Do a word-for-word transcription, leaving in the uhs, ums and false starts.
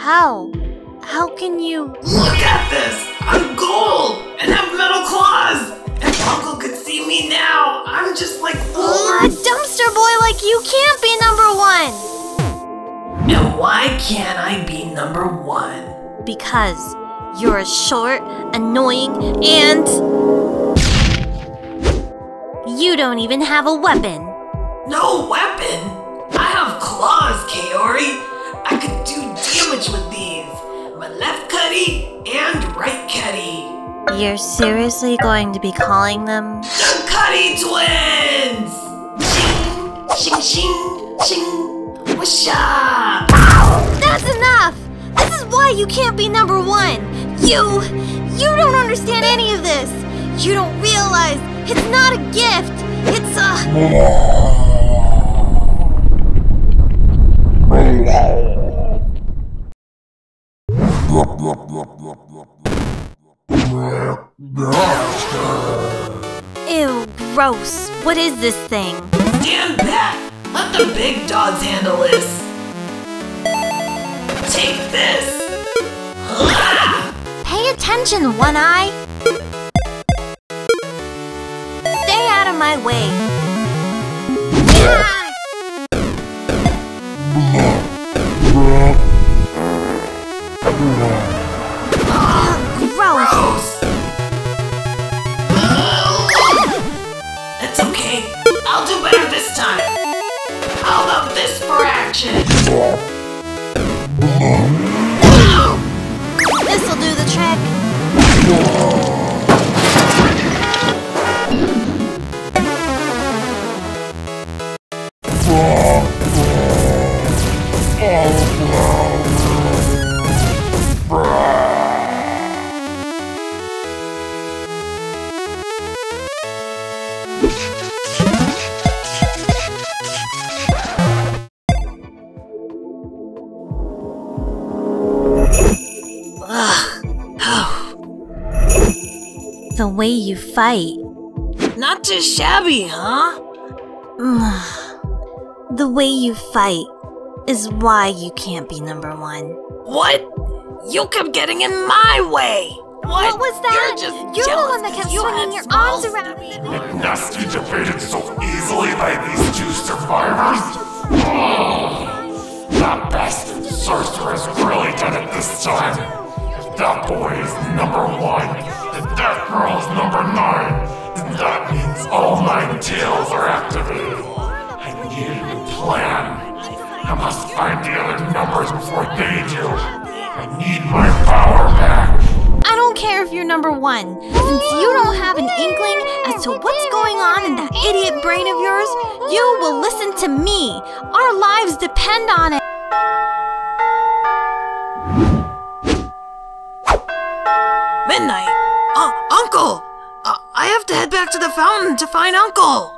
How? How can you... Look at this! I'm gold! And have metal claws! If Uncle could see me now, I'm just like... Oh, a dumpster boy like you can't be number one! And why can't I be number one? Because you're short, annoying, and... you don't even have a weapon. No weapon? I have claws, Kaori. I could do damage with these. My left cutty and right cutty. You're seriously going to be calling them? The Cutty Twins! Shing, shing, shing, shing. Whoosha! That's enough! This is why you can't be number one! You... you don't understand any of this! You don't realize it's not a gift! It's a... Ew, gross. What is this thing? Stand back! Let the big dogs handle this! Take this! Pay attention, One Eye! Stay out of my way! Oh, gross! It's okay. I'll do better this time. How about this for action? This'll do the trick. The way you fight. Not too shabby, huh? The way you fight is why you can't be number one. What? You kept getting in my way! What? What was that? You're just You're jealous the one that kept 'cause you swinging had your small arms around me. Nasty defeated so easily by these two survivors? Oh, that bastard sorceress really did it this time. If that boy is number one, and that girl is number nine, then that means all nine tails are activated. I need a new plan. I must find the other numbers before they do. I need my power back. I don't care if you're number one. Since you don't have an inkling as to what's going on in that idiot brain of yours, you will listen to me. Our lives depend on it. Midnight? Uh, Uncle! Uh, I have to head back to the fountain to find Uncle!